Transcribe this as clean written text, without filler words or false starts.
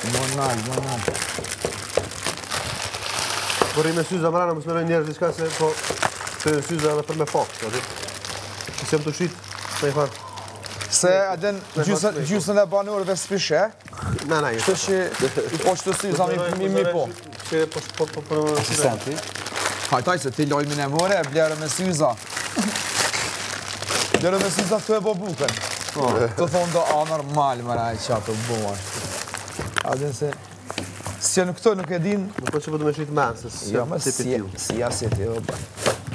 Monal. Vorrei me syza mrena, mos merroj njerëz diçka se po se syza edhe për me faktë, aty. Sem të shit, me i farë. Se adën gjysën e banorëve s'pishe? Na, Kështu që i po qëtë syza mi po. Që po... Asistenti. Hajtaj se ti lojmin e more, blerë me syza. Blerë me syza të e bo bukën. Të thonë do normal, mëra e qatë të bo ashtu. Adën se... Si në këto nuk e din... Nuk po që po të me shit menë, se si ja si ti, o ba.